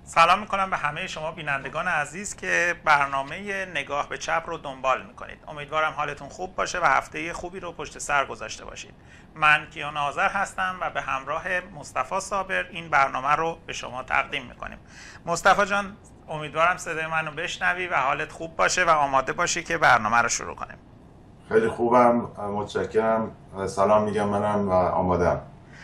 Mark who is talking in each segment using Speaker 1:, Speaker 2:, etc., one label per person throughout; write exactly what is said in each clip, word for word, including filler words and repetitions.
Speaker 1: سلام میکنم به همه شما بینندگان عزیز که برنامه نگاه به چپ رو دنبال میکنید. امیدوارم حالتون خوب باشه و هفته خوبی رو پشت سر گذاشته باشید. من کیان آذر هستم و به همراه مصطفی صابر این برنامه رو به شما تقدیم میکنیم. مصطفی جان، امیدوارم صدای منو بشنوی و حالت خوب باشه و آماده باشی که برنامه رو شروع کنیم.
Speaker 2: خیلی خوبم، متشکرم. سلام میگم، منم و آمادم.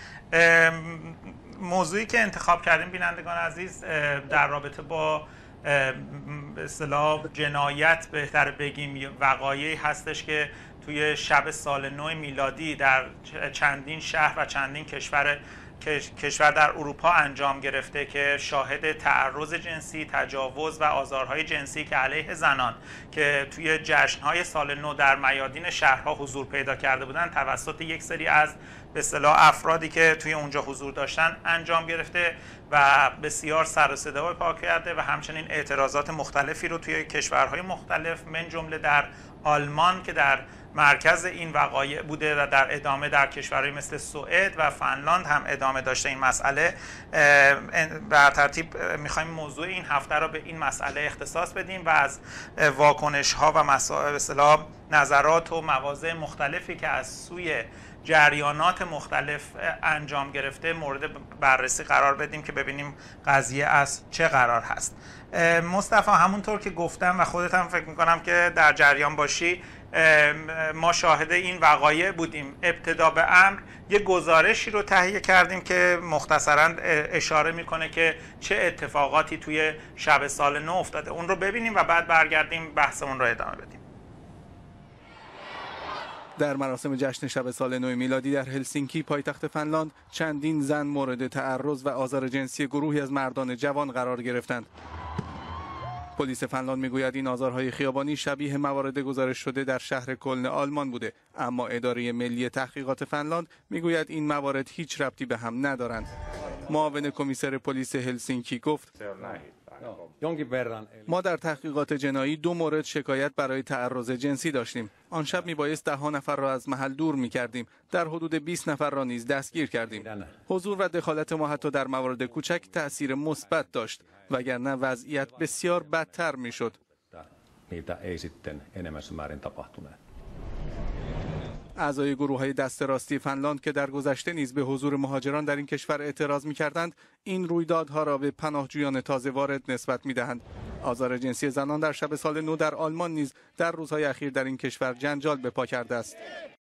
Speaker 1: موضوعی که انتخاب کردیم بینندگان عزیز در رابطه با به اصطلاح جنایت، بهتر بگیم وقایعی هستش که توی شب سال نو میلادی در چندین شهر و چندین کشور کشور در اروپا انجام گرفته که شاهد تعرض جنسی، تجاوز و آزارهای جنسی که علیه زنان که توی جشنهای سال نو در میادین شهرها حضور پیدا کرده بودند توسط یک سری از به اصطلاح افرادی که توی اونجا حضور داشتن انجام گرفته و بسیار سر و صدا پا کرده و همچنین اعتراضات مختلفی رو توی کشورهای مختلف من جمله در آلمان که در مرکز این وقایع بوده و در ادامه در کشورهای مثل سوئد و فنلاند هم ادامه داشته این مسئله. بر ترتیب میخوایم موضوع این هفته رو به این مسئله اختصاص بدیم و از واکنش ها و مسائل به اصطلاح نظرات و مواضع مختلفی که از سوی جریانات مختلف انجام گرفته مورد بررسی قرار بدیم که ببینیم قضیه از چه قرار هست. مصطفی، همونطور که گفتم و خودت هم فکر میکنم که در جریان باشی، ما شاهد این وقایع بودیم. ابتدا به امر یه گزارشی رو تهیه کردیم که مختصراً اشاره میکنه که چه اتفاقاتی توی شب سال نو افتاده. اون رو ببینیم و بعد برگردیم بحثمون رو ادامه بدیم.
Speaker 3: در مراسم جشن شب سال نو میلادی در هلسینکی پایتخت فنلاند چندین زن مورد تعرض و آزار جنسی گروهی از مردان جوان قرار گرفتند. پلیس فنلاند میگوید این آزارهای خیابانی شبیه موارد گزارش شده در شهر کلن آلمان بوده، اما اداره ملی تحقیقات فنلاند میگوید این موارد هیچ ربطی به هم ندارند. معاون کمیسر پلیس هلسینکی گفت ما در تحقیقات جنایی دو مورد شکایت برای تعرض جنسی داشتیم. آن شب میبایست ده ها نفر را از محل دور میکردیم. در حدود بیست نفر را نیز دستگیر کردیم. حضور و دخالت ما حتی در موارد کوچک تأثیر مثبت داشت، وگرنه وضعیت بسیار بدتر میشد. اعضای گروه‌های دست راستی فنلاند که در گذشته نیز به حضور مهاجران در این کشور اعتراض می‌کردند، این رویدادها را به پناهجویان تازه وارد نسبت می‌دهند. آزار جنسی زنان در شب سال نو در آلمان نیز در روزهای اخیر در این کشور جنجال به پا کرده است.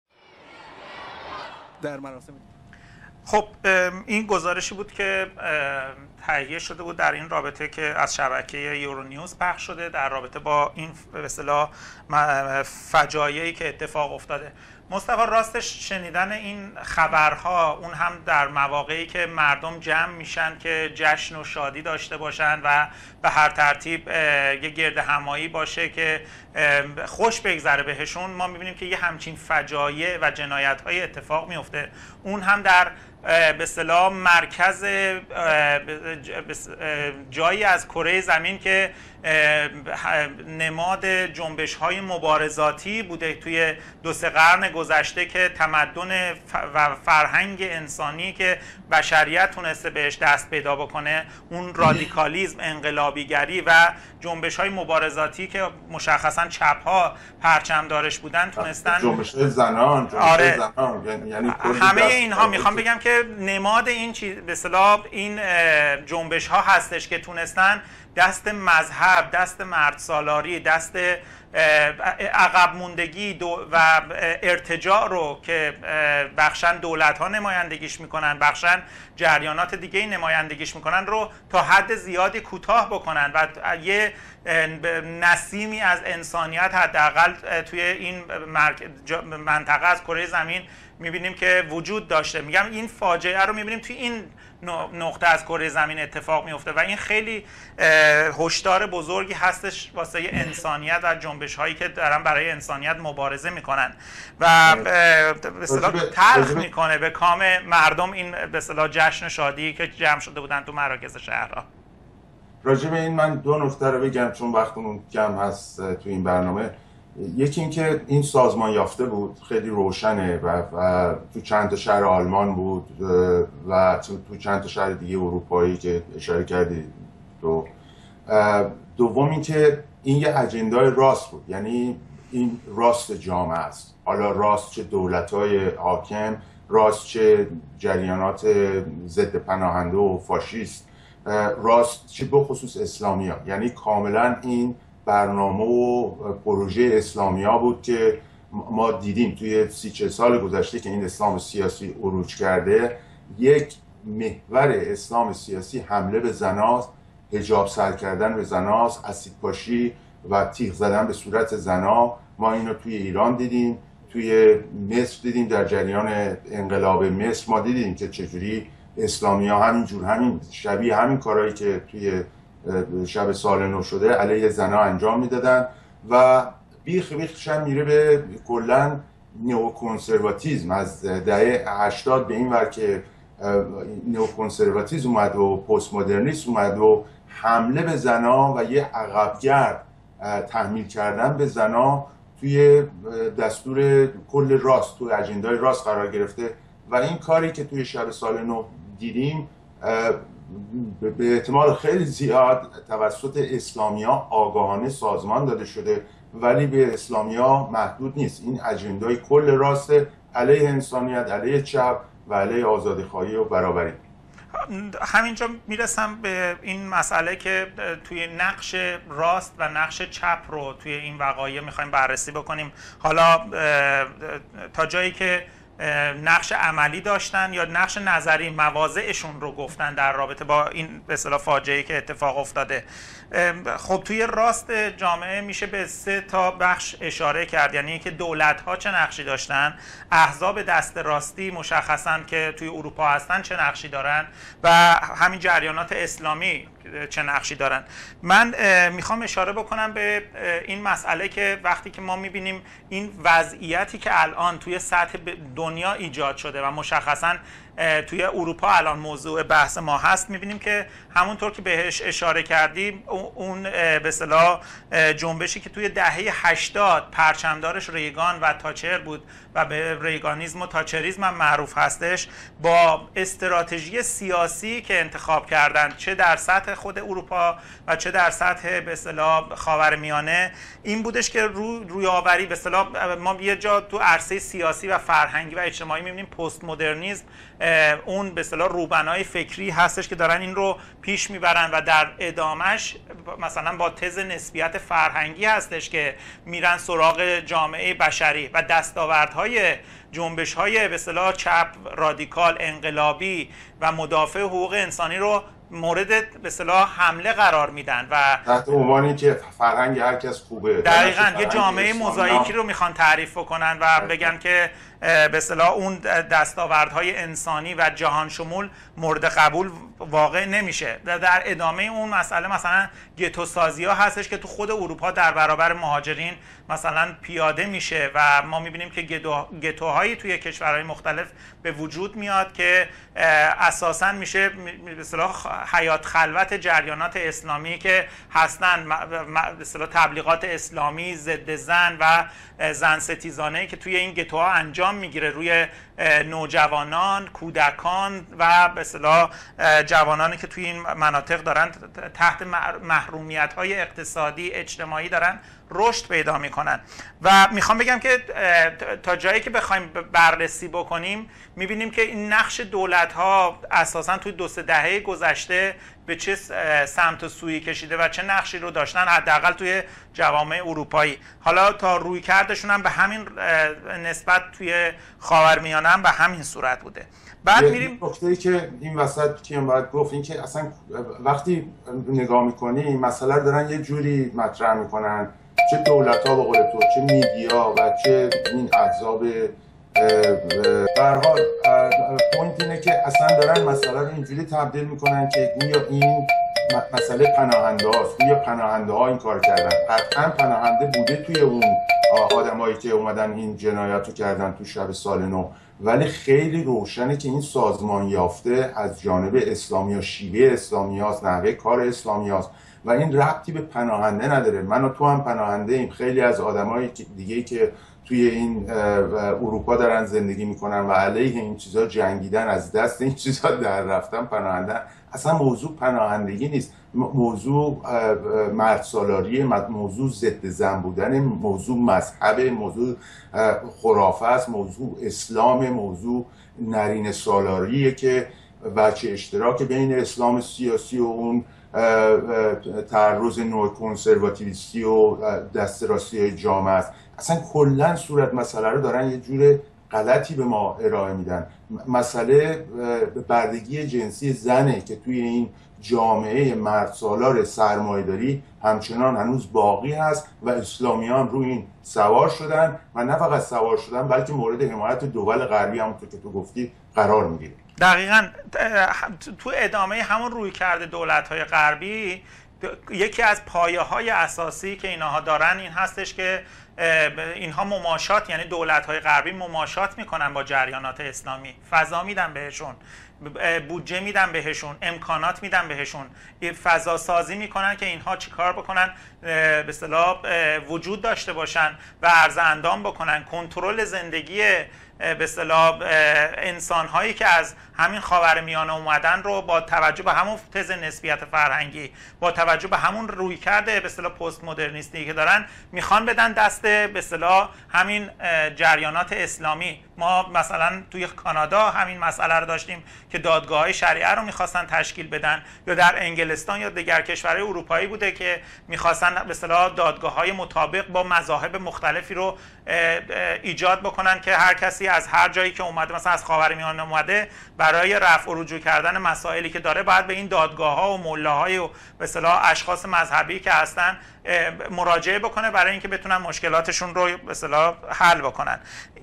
Speaker 3: در مراسم
Speaker 1: خب این گزارشی بود که تهیه شده بود در این رابطه که از شبکه یورونیوز پخش شده در رابطه با این به اصطلاح فجایعی که اتفاق افتاده. مصطفی، راستش شنیدن این خبرها، اون هم در مواقعی که مردم جمع میشن که جشن و شادی داشته باشن و به هر ترتیب یه گرد همایی باشه که خوش بگذره بهشون، ما میبینیم که یه همچین فجایع و جنایت‌های اتفاق میفته، اون هم در به اصطلاح مرکز جایی از کره زمین که نماد جنبش‌های مبارزاتی بوده توی دو سه قرن گذشته که تمدن و فرهنگ انسانی که بشریت تونسته بهش دست پیدا بکنه، اون رادیکالیسم، انقلابیگری و جنبش‌های مبارزاتی که مشخصاً چپ‌ها پرچمدارش بودن تونستن،
Speaker 2: جنبش‌های زنان، جنبش‌های
Speaker 1: آره.
Speaker 2: زنان، یعنی
Speaker 1: همه اینها میخوام بگم که نماد این چیز به اصطلاح این جنبش‌ها هستش که تونستن دست مذهب، دست مردسالاری، دست عقب موندگی و ارتجاع رو که بخشن دولت‌ها نمایندگیش میکنن، بخشن جریانات دیگه نمایندگیش میکنن رو تا حد زیادی کوتاه بکنن و یه نسیمی از انسانیت حداقل توی این منطقه از کره زمین میبینیم که وجود داشته. میگم این فاجعه رو میبینیم توی این نقطه از کره زمین اتفاق میفته و این خیلی هشدار بزرگی هستش واسه انسانیت و جنبش هایی که دارن برای انسانیت مبارزه میکنن و به اصطلاح تلخ میکنه به کام مردم این به اصطلاح جشن شادی که جمع شده بودن تو مراکز شهرها.
Speaker 2: راجع به این من دو نکته رو بگم چون وقتمون کم هست تو این برنامه. یکی این که این سازمان یافته بود، خیلی روشنه و, و تو چند تا شهر آلمان بود و تو چند تا شهر دیگه اروپایی که اشاره کردی دو دوم اینکه این یه اجندای راست بود، یعنی این راست جامعه است، حالا راست چه دولت‌های حاکم، راست چه جریانات ضد پناهنده و فاشیست، راست چه بخصوص اسلامیا، یعنی کاملا این برنامه و پروژه اسلامیا بود که ما دیدیم توی سی چه سال گذشته که این اسلام سیاسی عروج کرده. یک محور اسلام سیاسی حمله به زناست، حجاب سر کردن به زناست، اسید پاشی و تیغ زدن به صورت زنا. ما اینو توی ایران دیدیم، توی مصر دیدیم، در جریان انقلاب مصر ما دیدیم که چجوری اسلامی ها همینجور همین شبیه همین کارهایی که توی شب سال نو شده علیه زنا انجام میدادن و بیخ بیخش هم میره به کلن نئوکنسرواتیسم. از دهه هشتاد به این ور که نئوکنسرواتیسم اومد و پست مدرنیسم اومد و حمله به زنا و یه عقبگرد تحمیل کردن به زنا توی دستور کل راست، توی اجندای راست قرار گرفته و این کاری که توی شب سال نو دیدیم به احتمال خیلی زیاد توسط اسلامیا آگاهانه سازمان داده شده، ولی به اسلامیا محدود نیست. این اجندای کل راست علیه انسانیت، علیه چپ و علیه آزادی‌خواهی و برابری.
Speaker 1: همینجا میرسم به این مسئله که توی نقش راست و نقش چپ رو توی این وقایع میخوایم بررسی بکنیم. حالا تا جایی که نقش عملی داشتن یا نقش نظری مواضعشون رو گفتن در رابطه با این به اصطلاح فاجعه‌ای که اتفاق افتاده. خب توی راست جامعه میشه به سه تا بخش اشاره کرد، یعنی که دولت‌ها چه نقشی داشتن، احزاب دست راستی مشخصاً که توی اروپا هستن چه نقشی دارن و همین جریانات اسلامی چه نقشی دارن. من میخوام اشاره بکنم به این مسئله که وقتی که ما میبینیم این وضعیتی که الان توی سطح دنیا ایجاد شده و مشخصاً توی اروپا الان موضوع بحث ما هست، میبینیم که همونطور که بهش اشاره کردیم اون به اصطلاح جنبشی که توی دهه هشتاد پرچمدارش ریگان و تاچر بود و به ریگانیسم و تاچریسم هم معروف هستش، با استراتژی سیاسی که انتخاب کردن چه در سطح خود اروپا و چه در سطح به اصطلاح خاورمیانه، این بودش که روی رویاوری به اصطلاح ما یه جا تو عرصه سیاسی و فرهنگی و اجتماعی میبینیم پست مدرنیسم اون به اصطلاح روبنای فکری هستش که دارن این رو پیش میبرن و در ادامش مثلا با تز نسبیت فرهنگی هستش که میرن سراغ جامعه بشری و دستاوردهای جنبش‌های به اصطلاح چپ، رادیکال، انقلابی و مدافع حقوق انسانی رو مورد به اصطلاح حمله قرار میدن و
Speaker 2: تحت عنوانی که فرهنگ هر کس خوبه.
Speaker 1: دقیقاً یه جامعه موزاییکی رو میخوان تعریف بکنن و بگن که به اصطلاح اون دستاوردهای انسانی و جهان شمول مورد قبول واقع نمیشه. در ادامه اون مسئله مثلا گتو سازی ها هستش که تو خود اروپا در برابر مهاجرین مثلا پیاده میشه و ما میبینیم که گتوهایی توی کشورهای مختلف به وجود میاد که اساساً میشه به اصطلاح حیات خلوت جریانات اسلامی که هستن، به اصطلاح تبلیغات اسلامی ضد زن و زن ستیزانه که توی این گتوها انجام میگیره روی نوجوانان، کودکان و به اصطلاح جوانانی که توی این مناطق دارن تحت محرومیت‌های اقتصادی اجتماعی دارن رشد پیدا میکنن. و میخوام بگم که تا جایی که بخوایم بررسی بکنیم میبینیم که این نقش دولت‌ها اساساً توی دو سه دهه گذشته به چه سمت و سویی کشیده و چه نقشی رو داشتن، حداقل توی جوامع اروپایی. حالا تا روی کردشون هم به همین نسبت توی خاورمیانه هم به همین صورت بوده. بعد میریم
Speaker 2: نکته‌ای که این وسط کیم باید گفت این که اصلا وقتی نگاه می‌کنی این مسئله رو دارن یه جوری مطرح می‌کنن، چه دولت‌ها به قول تو، چه میدیا و چه این احزاب، به هر حال پوینت اینه که اصلا دارن مسئله رو اینجوری تبدیل میکنن که گویا این مسئله پناهنده هاست، گویا پناهنده ها این کار کردن. قطعا پناهنده بوده توی اون آدمایی که اومدن این جنایت رو کردن تو شب سال نو، ولی خیلی روشنه که این سازمان یافته از جانب اسلامی ها، شیوه اسلامی هاست، نحوه کار اسلامی هاست و این ربطی به پناهنده نداره. من و تو هم پناهنده ایم، خیلی از آدمای دیگه‌ای که توی این اروپا دارن زندگی میکنن و علیه این چیزا جنگیدن، از دست این چیزا در رفتن پناهنده. اصلا موضوع پناهندگی نیست، موضوع مردسالاریه، موضوع ضد زن بودن، موضوع مذهب، موضوع خرافه است، موضوع اسلام، موضوع نرین سالاریه که بچه اشتراک بین اسلام سیاسی و اون تعرض نوع کنسرواتیویستی و دست راستی جامعه است. اصلا کلا صورت مسئله رو دارن یه جور غلطی به ما ارائه میدن. مسئله بردگی جنسی زنه که توی این جامعه مردسالار سرمایه‌داری همچنان هنوز باقی هست و اسلامیان روی این سوار شدن و نه فقط سوار شدن بلکه مورد حمایت دول غربی همونطور که تو گفتی قرار میگیره.
Speaker 1: دقیقاً تو ادامه همون رویکرد دولت‌های غربی یکی از پایه‌های اساسی که اینها دارن این هستش که اینها مماشات، یعنی دولت‌های غربی مماشات میکنن با جریانات اسلامی، فضا میدن بهشون، بودجه میدن بهشون، امکانات میدن بهشون، فضا سازی میکنن که اینها چیکار بکنن، به اصطلاح وجود داشته باشن و عرض اندام بکنن، کنترل زندگی به اصطلاح انسان هایی که از همین خاورمیانه اومدن رو با توجه به همون تز نسبیت فرهنگی، با توجه به همون رویکرد به اصطلاح پست مدرنیستی که دارن، میخوان بدن دست به اصطلاح همین جریانات اسلامی. ما مثلا توی کانادا همین مسئله رو داشتیم که دادگاه‌های شریعه رو میخواستن تشکیل بدن، یا در انگلستان یا دیگر کشورهای اروپایی بوده که میخواستن به اصطلاح دادگاه‌های مطابق با مذاهب مختلفی رو ایجاد بکنن که هر کسی از هر جایی که اومده، مثلا از خاورمیانه اومده، برای رفع و رجوع کردن مسائلی که داره باید به این دادگاه‌ها و ملاهای و به اصطلاح اشخاص مذهبی که هستن مراجعه بکنه برای اینکه بتونن مشکلاتشون رو به اصطلاح حل بکنن.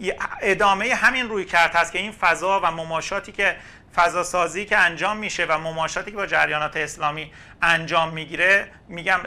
Speaker 1: ادامه همین رویکرد هست که این فضا و مماشاتی که فضا سازی که انجام میشه و مماشاتی که با جریانات اسلامی انجام میگیره، میگم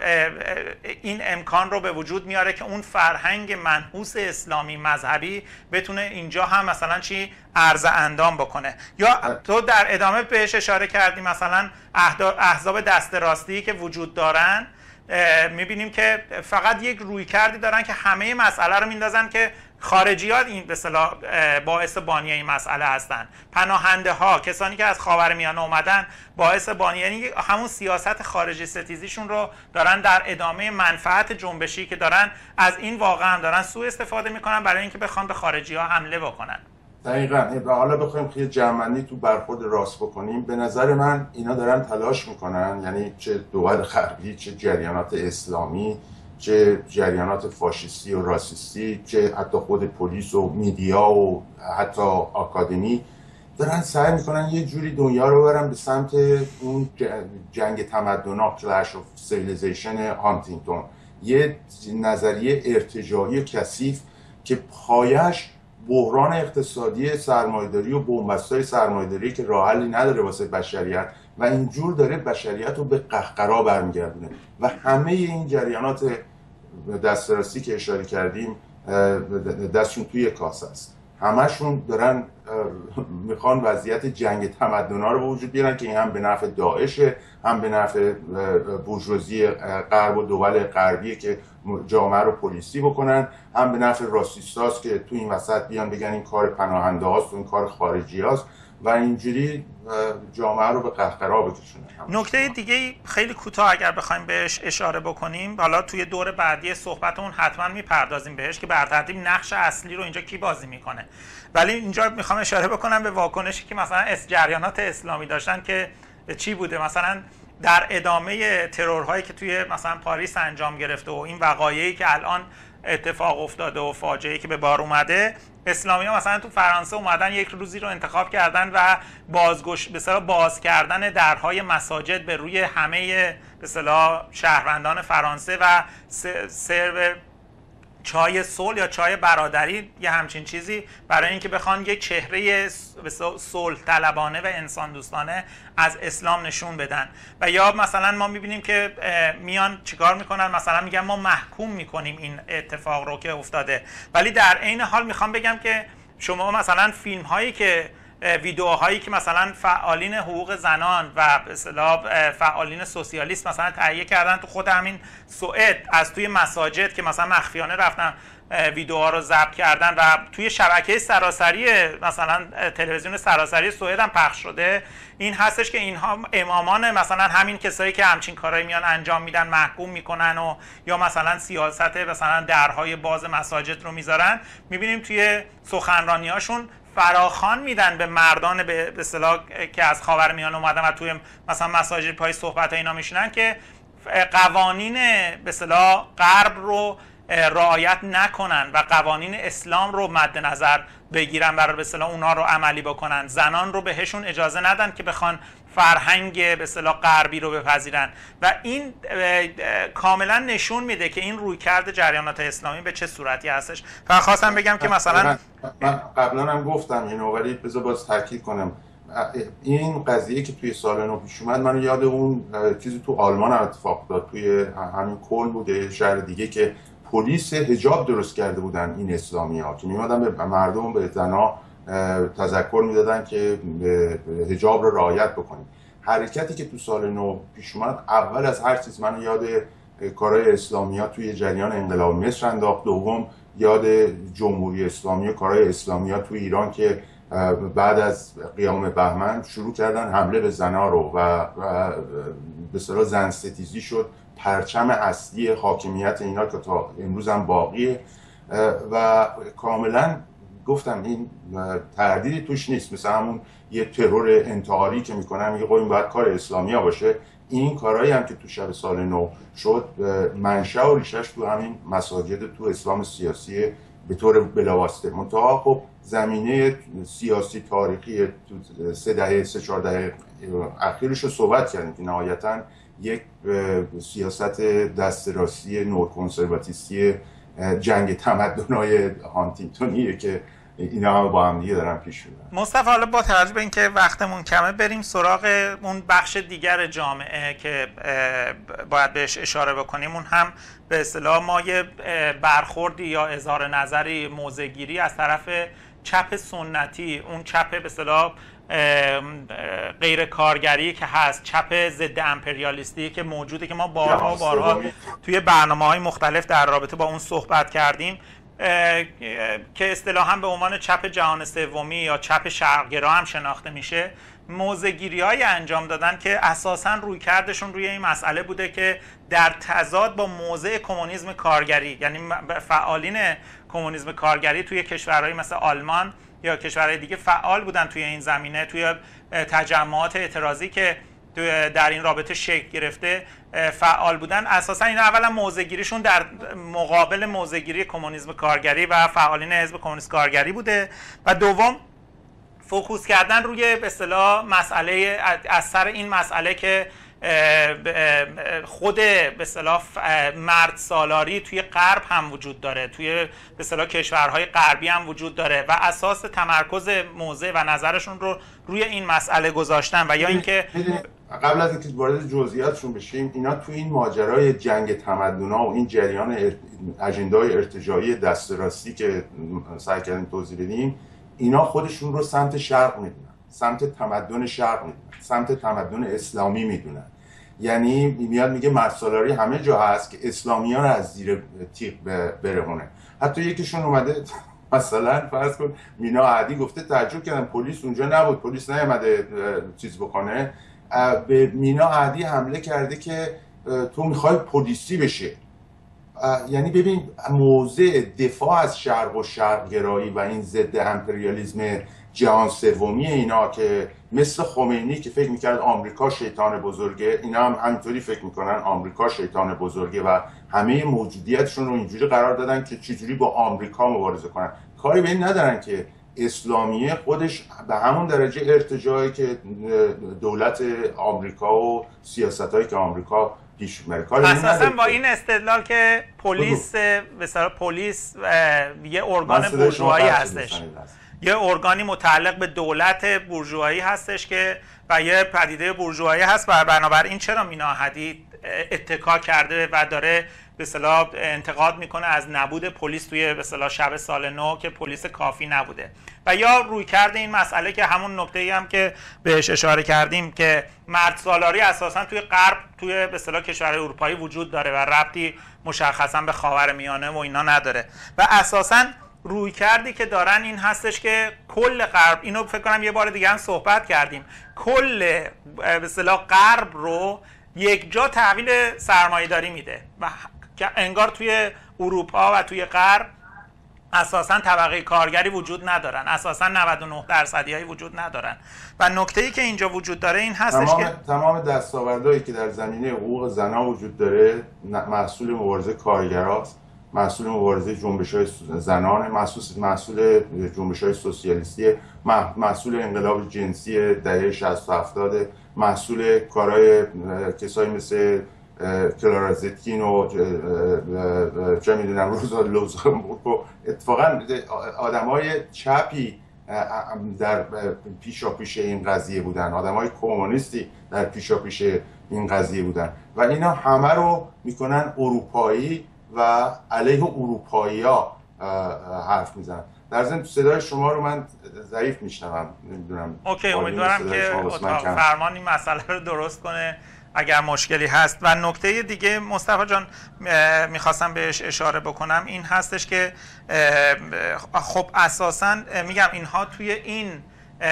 Speaker 1: این امکان رو به وجود میاره که اون فرهنگ منحوس اسلامی مذهبی بتونه اینجا هم مثلا چی عرض اندام بکنه. یا تو در ادامه بهش اشاره کردی مثلا احزاب دست راستی که وجود دارن، میبینیم که فقط یک رویکردی دارن که همه مسئله رو میندازن که خارجیات این به اصطلاح باعث بانی این مسئله هستن، پناهنده ها، کسانی که از خاورمیانه اومدن باعث بانی، یعنی همون سیاست خارجی ستیزیشون رو دارن در ادامه منفعت جنبشی که دارن از این واقعا دارن سوء استفاده میکنن برای اینکه بخوان به خارجی ها حمله بکنن.
Speaker 2: دقیقاً. و حالا بخوایم خیلی جمعنی تو برخورد راست بکنیم، به نظر من اینا دارن تلاش میکنن، یعنی چه دول غربی، چه جریانات اسلامی، چه جریانات فاشیستی و راسیستی، چه حتی خود پلیس و میدیا و حتی آکادمی، دارن سعی میکنن یه جوری دنیا رو برن به سمت اون جنگ تمدن‌ها، کلش اف سیویلیزیشن هانتینگتون، یه نظریه ارتجاعی کثیف که پایش بحران اقتصادی سرمایه‌داری و بنبست‌های سرمایه‌داری که راه حلی نداره واسه بشریت و اینجور داره بشریت رو به قهقرا برمیگردونه. و همه این جریانات دسترسی که اشاره کردیم دستشون توی کاسه است، همشون دارن میخوان وضعیت جنگ تمدن‌ها رو به وجود بیارن که این هم به نفع داعشه، هم به نفع بورژوازی غرب و دول غربیه که جامعه رو پلیسی بکنن، هم به نفع راسیستاست که تو این وسط بیان بگن این کار پناهنده هاست و این کار خارجی هاست و اینجوری جامعه رو به قهقرا بکشونه.
Speaker 1: نکته دیگه خیلی کوتاه اگر بخوایم بهش اشاره بکنیم، حالا توی دور بعدی صحبتمون حتما میپردازیم بهش که بر ترتیب نقش اصلی رو اینجا کی بازی میکنه، ولی اینجا میخوام اشاره بکنم به واکنشی که مثلا اس جریانات اسلامی داشتن که چی بوده. مثلا در ادامه ترورهایی که توی مثلا پاریس انجام گرفته و این وقایعی که الان اتفاق افتاده و فاجعه‌ای که به بار اومده، اسلامی‌ها مثلا تو فرانسه اومدن یک روزی رو انتخاب کردن و بازگوش به اصطلاح باز کردن درهای مساجد به روی همه به اصطلاح شهروندان فرانسه و سرو چای صلح یا چای برادری یه همچین چیزی برای اینکه بخوان یک چهره صلح طلبانه و انسان دوستانه از اسلام نشون بدن. و یا مثلا ما میبینیم که میان چیکار میکنن، مثلا میگن ما محکوم میکنیم این اتفاق رو که افتاده، ولی در عین حال میخوام بگم که شما مثلا فیلم هایی که ویدیوهایی که مثلا فعالین حقوق زنان و به اصطلاح فعالین سوسیالیست مثلا تهیه کردن تو خود همین سوئد، از توی مساجد که مثلا مخفیانه رفتن ویدیوها رو ضبط کردن و توی شبکه سراسری مثلا تلویزیون سراسری سوئد هم پخش شده، این هستش که اینها امامان مثلا همین کسایی که همچین کارایی میان انجام میدن محکوم میکنن و یا مثلا سیاست مثلا درهای باز مساجد رو میذارن. میبینیم توی سخنرانیاشون فراخوان میدن به مردان به اصطلاح که از خاورمیانه اومدن و توی مثلا مساجد پای صحبت اینا میشینن که قوانین به اصطلاح غرب رو رعایت نکنن و قوانین اسلام رو مد نظر بگیرن برای به اصطلاح اونها رو عملی بکنن. زنان رو بهشون اجازه ندن که بخوان فرهنگ به اصطلاح غربی رو بپذیرن و این کاملا نشون میده که این رویکرد جریانات اسلامی به چه صورتی هستش. فقط خواستم بگم که مثلا
Speaker 2: من قبلا هم گفتم اینو، ولی بذار باز تاکید کنم این قضیه که توی سال نو پیش اومد من یاد اون چیزی تو آلمان اتفاق افتاد، توی همین کل بوده شهر دیگه که پلیس حجاب درست کرده بودن این اسلامی‌ها که میمدن به مردم به زنا تذکر میدادن که حجاب رو رعایت بکنید. حرکتی که تو سال نو پیش اومد اول از هر چیز من یاد کارهای اسلامی‌ها توی جریان انقلاب مصر انداخت، دوم یاد جمهوری اسلامی و کارهای اسلامی‌ها توی ایران که بعد از قیام بهمن شروع کردن حمله به زنا رو و به اصطلاح زن ستیزی شد پرچم اصلی حاکمیت اینا که تا امروز هم باقیه و کاملا گفتم این تردیدی توش نیست. مثل همون یه ترور انتحاری که میکنن میگه این باید کار اسلامی ها باشه، این کارهایی هم که تو شب سال نو شد منشأ و ریشش تو همین مساجد تو اسلام سیاسی به طور بلاواسطه. منتها خب زمینه سیاسی تاریخی تو سه دهه سه چهار دهه اخیرش رو صحبت کردیم که نهایتاً یک سیاست دست راستی نور کنسرواتیستی جنگ تمدن‌های هانتینگتونیه که اینا هم با هم دیگه دارن پیش میرن.
Speaker 1: مصطفی حالا با توجه به اینکه وقتمون کمه بریم سراغ اون بخش دیگر جامعه که باید بهش اشاره بکنیم. اون هم به اصطلاح ما یه برخوردی یا اظهار نظری موضع‌گیری از طرف چپ سنتی، اون چپ به اصطلاح غیر کارگری که هست، چپ ضد امپریالیستی که موجوده که ما بارها بارها توی برنامه‌های مختلف در رابطه با اون صحبت کردیم که اصطلاحاً به عنوان چپ جهان سومی یا چپ شرق‌گرا هم شناخته میشه، موضع‌گیری‌های انجام دادن که اساساً رویکردشون روی این مسئله بوده که در تضاد با موضع کمونیسم کارگری، یعنی فعالین کمونیسم کارگری توی کشورهای مثل آلمان یا کشورهای دیگه فعال بودن توی این زمینه، توی تجمعات اعتراضی که در این رابطه شکل گرفته فعال بودن. اساسا این اولا موضع‌گیریشون در مقابل موضع‌گیری کمونیسم کارگری و فعالین حزب کمونیست کارگری بوده و دوم فوکوس کردن روی به اصطلاح مسئله از سر این مسئله که خود به اصطلاح مرد سالاری توی غرب هم وجود داره، توی به اصطلاح کشورهای غربی هم وجود داره و اساس تمرکز موضع و نظرشون رو روی این مسئله گذاشتن و یا اینکه
Speaker 2: قبل از اینکه وارد جزئیاتشون بشیم، اینا توی این ماجرای جنگ تمدن‌ها و این جریان اجندای ارتجاعی دست راستی که سعی کردیم توضیح بدیم، اینا خودشون رو سمت شرق میدونن، سمت تمدن شرق میدونن، سمت تمدن اسلامی میدونن. یعنی میاد میگه مرد سالاری همه جا هست که اسلامیان از زیر تیغ برهونه. حتی یکیشون اومده مثلا فرض کن مینا عدی گفته تعجب کردم پلیس اونجا نبود، پلیس نیومده چیز بکنه، به مینا عدی حمله کرده که تو میخوای پلیسی بشه. یعنی ببین موضع دفاع از شرق و شرقگرایی و این ضد امپریالیسم جهان سومی اینا که مثل خمینی که فکر میکرد آمریکا شیطان بزرگه، اینا هم همینطوری فکر میکنن آمریکا شیطان بزرگه و همه موجودیتشون رو اینجوری قرار دادن که چجوری با آمریکا مبارزه کنن. کاری به این ندارن که اسلامیه خودش به همون درجه ارتجاعی که دولت آمریکا و سیاستایی که آمریکا پیش میبره.
Speaker 1: اساسا با این استدلال که پلیس به اصطلاح پلیس یه ارگان بورژوایی هستش، یه ارگانی متعلق به دولت بورژوایی هستش که و یه پدیده بورژوایی هست و بنابراین چرا مینا حدید اتکا کرده و داره به اصطلاح انتقاد میکنه از نبود پلیس توی به اصطلاح شب سال نو که پلیس کافی نبوده. و یا روی کرده این مسئله که همون نکته‌ای هم که بهش اشاره کردیم که مرد سالاری اساسا توی غرب توی به اصطلاح کشورهای اروپایی وجود داره و ربطی مشخصا به خاورمیانه و اینا نداره و اساسا روی کردی که دارن این هستش که کل غرب، اینو فکر کنم یه بار دیگه هم صحبت کردیم، کل به اصطلاح غرب رو یک جا تحویل سرمایه‌داری میده و انگار توی اروپا و توی غرب اساساً طبقه کارگری وجود ندارن، اساساً نود و نه درصدی های وجود ندارن و نکته‌ای که اینجا وجود داره این هستش
Speaker 2: تمام
Speaker 1: که
Speaker 2: تمام دستاوردهایی که در زمینه حقوق زنان وجود داره محصول مبارزه کارگراست، محصول مبارزه جنبش‌های زنان، محصول محصول جنبش‌های سوسیالیستی، محصول انقلاب جنسی دهه شصت و هفتاد، محصول کارهای کسایی مثل کلارا زتکین و چه میدونم روزا لوزنبورگ و اتفاقا آدمای چپی در پیشا پیش این قضیه بودن، آدمای کمونیستی در پیشا پیش این قضیه بودن و اینا همه رو میکنن اروپایی و علیه اروپایی ها حرف میزنن. در ضمن صدای شما رو من ضعیف میشنوم، نمیدونم.
Speaker 1: اوکی، امیدوارم که اتاق فرمان این مسئله رو درست کنه اگر مشکلی هست. و نکته دیگه مصطفی جان میخواستم بهش اشاره بکنم این هستش که خب اساساً میگم اینها توی این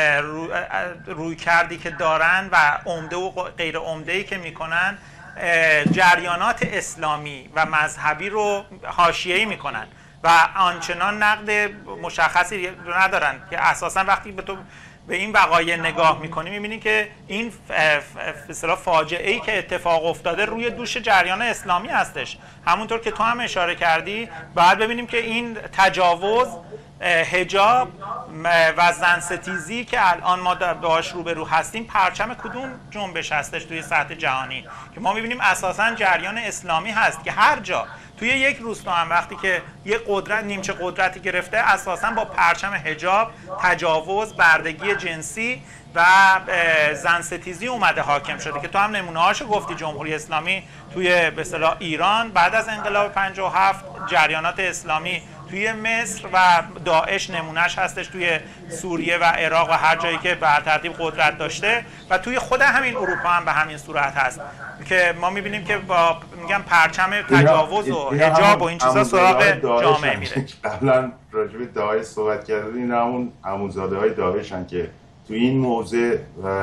Speaker 1: روی کردی که دارن و عمده و غیر عمده‌ای که میکنن جریانات اسلامی و مذهبی رو حاشیه‌ای میکنن و آنچنان نقد مشخصی ندارن که اساساً وقتی به تو به این وقایع نگاه میکنی میبینی که این اصطلاح فاجعه‌ای که اتفاق افتاده روی دوش جریان اسلامی هستش. همونطور که تو هم اشاره کردی باید ببینیم که این تجاوز، حجاب و زنستیزی که الان ما باهاش روبرو هستیم پرچم کدوم جنبش هستش توی سطح جهانی که ما میبینیم اساساً جریان اسلامی هست که هر جا توی یک روستا هم وقتی که یک قدرت نیمچه قدرتی گرفته اساساً با پرچم حجاب، تجاوز، بردگی جنسی و زنستیزی اومده حاکم شده که تو هم نمونه‌هاشو گفتی. جمهوری اسلامی توی به اصطلاح ایران بعد از انقلاب پنجاه و هفت، جریانات اسلامی توی مصر و داعش نمونهش هستش توی سوریه و عراق و هر جایی که به ترتیب قدرت داشته و توی خود همین اروپا هم به همین صورت هست که ما میبینیم که با میگم پرچم تجاوز و حجاب و این چیزا سراغ جامعه میره.
Speaker 2: قبلا راجع به داعش صحبت کردیم، این همون عموزاده های داعشن که توی این موضع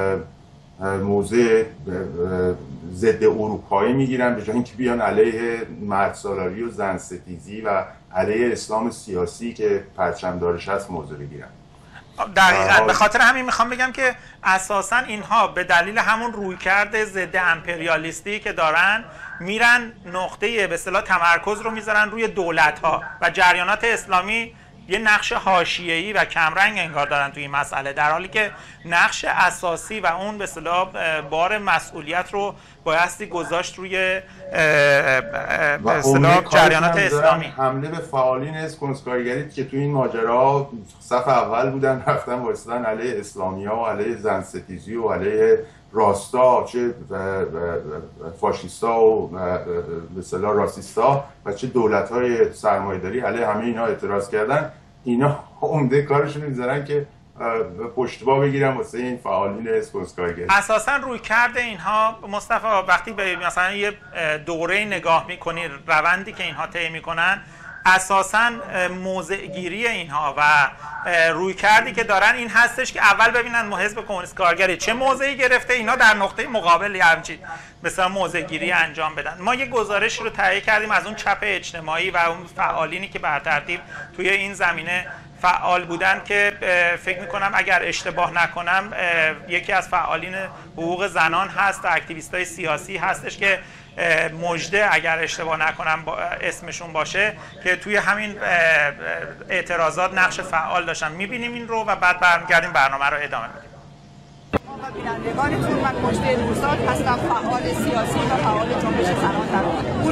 Speaker 2: موضع ضد اروپایی میگیرن به جای اینکه بیان علیه مردسالاری و زنستیزی و علیه اسلام سیاسی که پرچم دارش هست موضع بگیرن.
Speaker 1: دقیقاً به خاطر همین میخوام بگم که اساساً اینها به دلیل همون رویکرد ضد امپریالیستی که دارن میرن نقطه به اصطلاح تمرکز رو میذارن روی دولت‌ها و جریانات اسلامی یه نقش حاشیه‌ای و کمرنگ انگار دارن توی این مسئله، در حالی که نقش اساسی و اون به اصطلاح بار مسئولیت رو بایستی گذاشت روی به اصطلاح جریانات اسلامی.
Speaker 2: حمله به فعالین از کنسکارگری که توی این ماجرا صف اول بودن، رفتن وایسادن علیه اسلامی‌ها و علیه زنستیزی و علیه راستا، چه فاشیستا و به اصطلاح راسیستا و چه دولت‌های سرمایه‌داری علیه همه اینا اعتراض کردن. اینا عمده کارشون می‌ذارن که پشتبا بگیرن واسه این فعالین اسکنسکارگری.
Speaker 1: اساساً روی کرده اینها مصطفی وقتی به مثلا یه دوره نگاه می‌کنی، روندی که اینها طی می‌کنن، اساساً موضع گیری اینها و روی کردی که دارن این هستش که اول ببینن حزب کمونیست کارگری چه موضعی گرفته، اینا در نقطه مقابل همچین مثلا موضع گیری انجام بدن. ما یه گزارش رو تهیه کردیم از اون چپ اجتماعی و اون فعالینی که بر ترتیب توی این زمینه فعال بودن که فکر میکنم اگر اشتباه نکنم یکی از فعالین حقوق زنان هست، اکتیویستای سیاسی هستش که مجده اگر اشتباه نکنم اسمشون باشه که توی همین اعتراضات نقش فعال داشتن. میبینیم این رو و بعد برمیگردیم برنامه رو ادامه میدیم.
Speaker 4: و بینندگانتون، من مجده نورزاد هستم، فعال سیاسی و فعال جنبش زنان در اون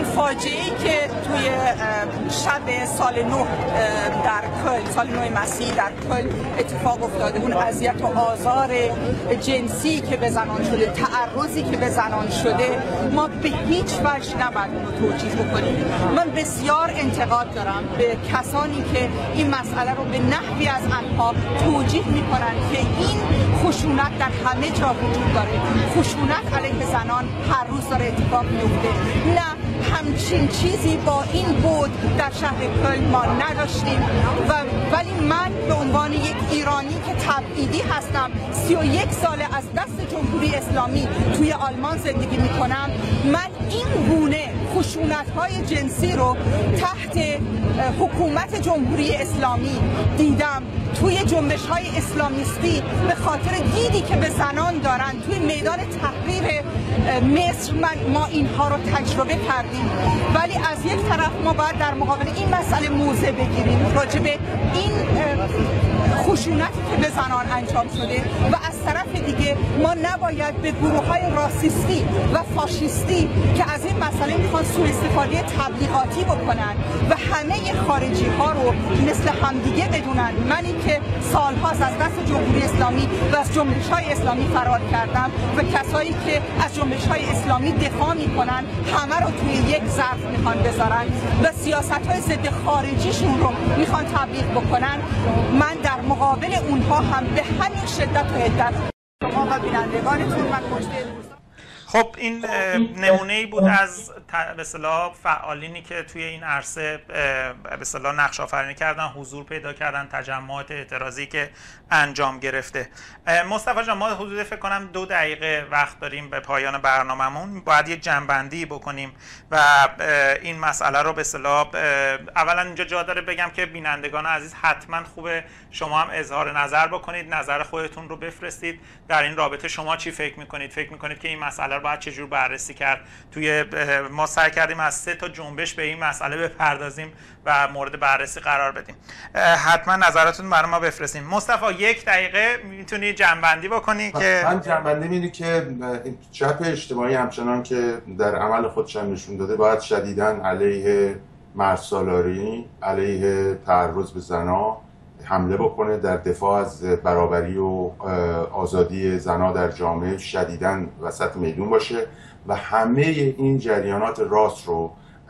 Speaker 4: فاجعه‌ای که توی شب سال نو در کل، سال نو مسیحی در کل اتفاق افتاده، اون اذیت و آزار جنسی که به زنان شده، تعرضی که به زنان شده، ما به هیچ وجه نباید اون رو توجیه بکنیم. من بسیار انتقاد دارم به کسانی که این مسئله رو به نحوی از آنها توجیه میکنن که این خشونت در همه جا وجود داره، خشونت علیه زنان هر روز داره اتفاق میفته. نه، همچین چیزی با این بود در شهر کل ما نداشتیم و ولی من به عنوان یک ایرانی که تبعیدی هستم، سی و یک ساله از دست جمهوری اسلامی توی آلمان زندگی میکنم، من این گونه خشونت‌های جنسی رو تحت حکومت جمهوری اسلامی دیدم. توی جنبش‌های اسلامیستی به خاطر دیدی که به زنان دارن توی میدان تحریر مصر من ما اینها رو تجربه کردیم. ولی از یک طرف ما باید در مقابل این مسئله موضع بگیریم راجع به این خشونتی که به زنان انجام شده و از طرف دیگه ما نباید به گروه‌های راسیستی و فاشیستی که از این مسئله میخوان سوء استفاده تبلیغاتی بکنن و همه خارجی ها رو مثل همدیگه بدونن. منی که سالهاست از دست جمهوری اسلامی و از جنبش‌های اسلامی فرار کردم و کسایی که از جنبش‌های اسلامی دفاع میکنن همه رو توی یک ظرف میخوان بذارن و سیاست‌های ضد خارجیشون رو میخوان تبلیغ بکنن. من در مقابل اونها هم به همین شدت و حدت شما و بینندگانتون من پشت
Speaker 1: خب این نمونه‌ای بود از به اصطلاح فعالینی که توی این عرصه به اصطلاح نقش آفرینی کردن، حضور پیدا کردن، تجمعات اعتراضی که انجام گرفته. مصطفی جان، ما حدود فکر کنم دو دقیقه وقت داریم به پایان برنامه‌مون، باید یک جنبندی بکنیم و این مسئله رو به اصطلاح اولا اینجا جا داره بگم که بینندگان عزیز حتما خوبه شما هم اظهار نظر بکنید، نظر خودتون رو بفرستید در این رابطه. شما چی فکر می‌کنید؟ فکر می‌کنید که این مسئله رو باید چجور بررسی کرد؟ توی ما سعی کردیم از سه تا جنبش به این مسئله بپردازیم و مورد بررسی قرار بدیم. حتما نظراتتون برای ما بفرستین. مصطفی یک دقیقه میتونی جنبندی بکنی که
Speaker 2: من جنبندی می‌کنم که چپ اجتماعی همچنان که در عمل خودش نشون داده باید شدیداً علیه مردسالاری، علیه تعرض به زنان حمله بکنه، در دفاع از برابری و آزادی زنان در جامعه شدیداً وسط میدون باشه و همه این جریانات راست رو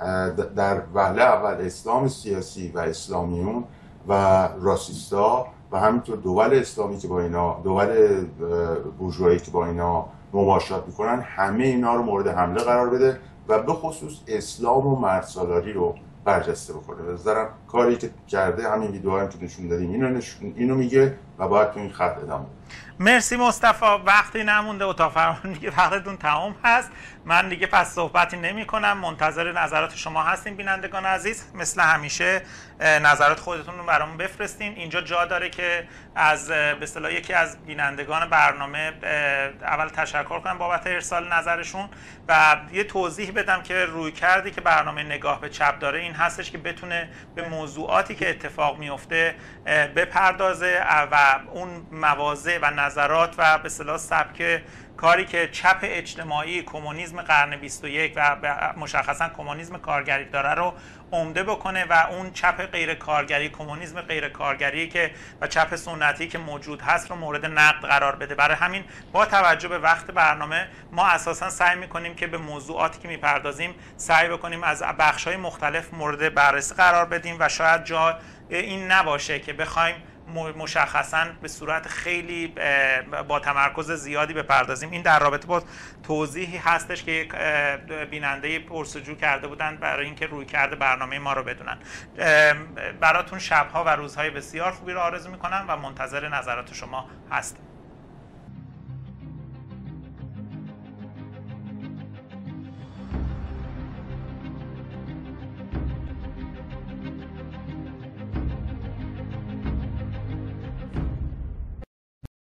Speaker 2: در وهله اول اسلام سیاسی و اسلامیون و راسیستا و همینطور دول اسلامی که با اینا، دول بورژوایی که با اینا مماشات میکنن، همه اینا رو مورد حمله قرار بده و به خصوص اسلام و مردسالاری رو برجسته بکنه. به نظرم کاری که کرده همین ویدیوهایی که نشون دادیم اینو نشون اینو میگه و باید تو این خط ادامه بده.
Speaker 1: مرسی مصطفی، وقتی نمونده، اتاق فرمان دیگه وقتتون تمام هست. من دیگه پس صحبتی نمی کنم، منتظر نظرات شما هستیم بینندگان عزیز. مثل همیشه نظرات خودتون رو برامون بفرستین. اینجا جا داره که از به اصطلاح یکی از بینندگان برنامه اول تشکر کنم بابت ارسال نظرشون و یه توضیح بدم که روی کردی که برنامه نگاه به چپ داره این هستش که بتونه به موضوعاتی که اتفاق میفته بپردازه و اون مواضع و نظرات و به اصطلاح سبک کاری که چپ اجتماعی کمونیسم قرن بیست و یک و مشخصا کمونیسم کارگری داره رو عمده بکنه و اون چپ غیر کارگری، کمونیسم غیر کارگری که و چپ سنتی که موجود هست رو مورد نقد قرار بده. برای همین با توجه به وقت برنامه ما اساسا سعی میکنیم که به موضوعاتی که میپردازیم سعی بکنیم از بخش‌های مختلف مورد بررسی قرار بدیم و شاید جا این نباشه که بخوایم مشخصاً به صورت خیلی با تمرکز زیادی بپردازیم. این در رابطه با توضیحی هستش که یک بیننده پرسجو کرده بودن برای اینکه روی کرده برنامه ما رو بدونن. براتون شب‌ها و روزهای بسیار خوبی رو آرزو می‌کنم و منتظر نظرات شما هستم.